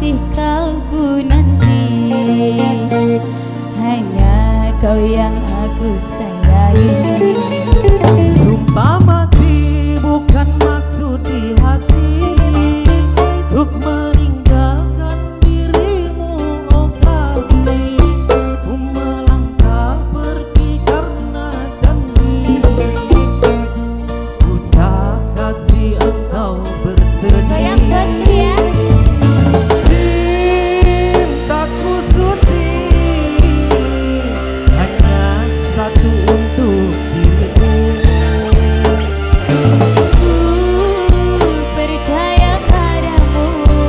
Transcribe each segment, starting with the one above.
kasih kau ku nanti, hanya kau yang aku sayangi. Sumpah mati bukan maksud di hati, untuk meninggalkan dirimu oh kasih. Ku melangkah pergi karena janji, ku tak kasih engkau bersedih. Cintaku suci hanya satu untuk dirimu. Percaya padamu,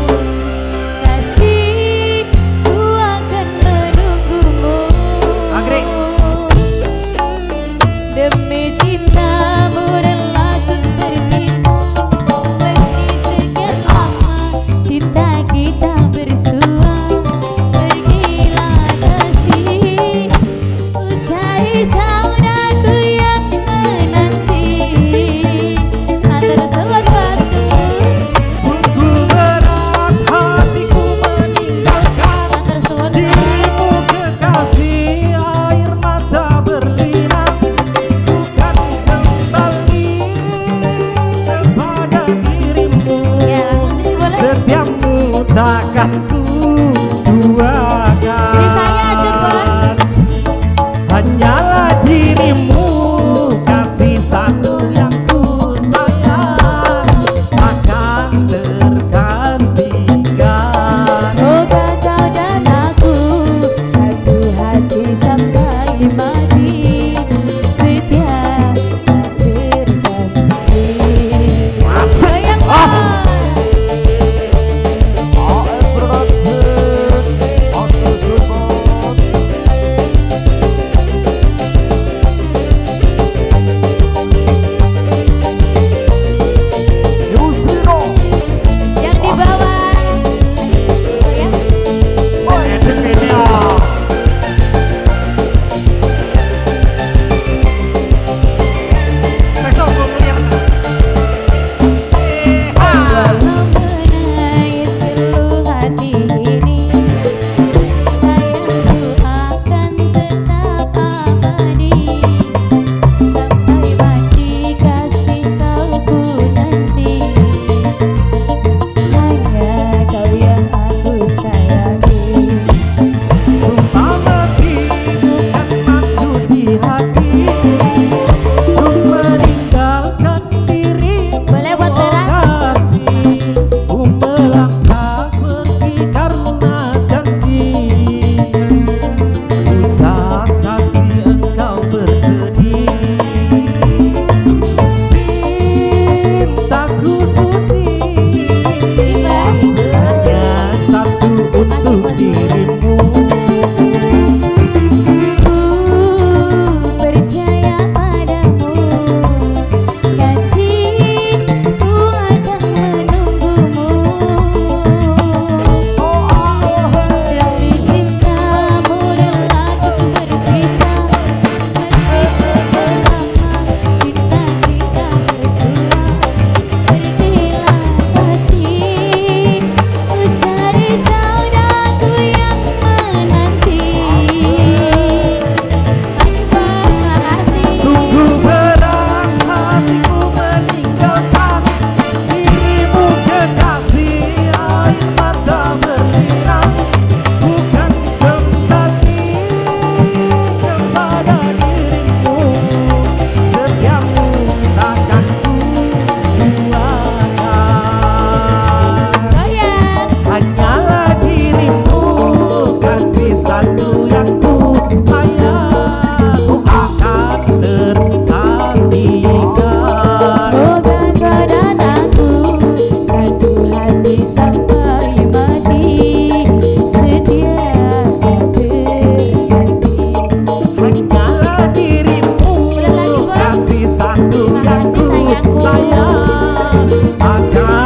kasih ku akan menunggumu. Anggrek. Demi cintamu rela ku berpisah, meski sekian lama cinta kita bersua. Pergilah kasih, usai saudaraku yang menanti. Antara sebuah batu, Sungguh berat hatiku meninggalkan antara sebuah dirimu kekasih. Air mata berlinang, bukan kembali kepada dirimu. ya musik boleh. Setiapmu takkan ku duakan. Beri saya aja, Bos. Hanyalah dirimu, kasih satu yang ku sayang, akan tergantikan. Semoga kau dan aku satu hati sampai mati, setia tak terganti. Sayang yang di bawah. Sayang. Walau menaik pilu hati ini, sayangku akan tetap abadi. Sampai mati kasih kau ku nanti, hanya kau yang aku sayangi. Sumpah mati bukan maksud di hati, untuk meninggalkan dirimu Boleh buat oh berat? kasih. Ku melangkah pergi karena janji, ku tak kasih engkau bersedih. Cintaku suci hanya satu untuk dirimu. Percaya padamu, kasih ku akan menunggumu. Demi cintamu rela ku berpisah, meski sekian lama cinta kita bersua. Pergilah kasih, usai saudaraku yang menanti. Sungguh berat hatiku meninggalkan dirimu kekasih. Air mata berlinang, bukan kembali kepada dirimu. Setiapmu takkan ku duakan. Hanyalah dirimu, kasih satu yang ku sayang, akan tergantikan. Semoga kau dan aku satu hati sampai mati, setia tak terganti. Hanyalah dirimu, kasih satu yang ku sayang, akan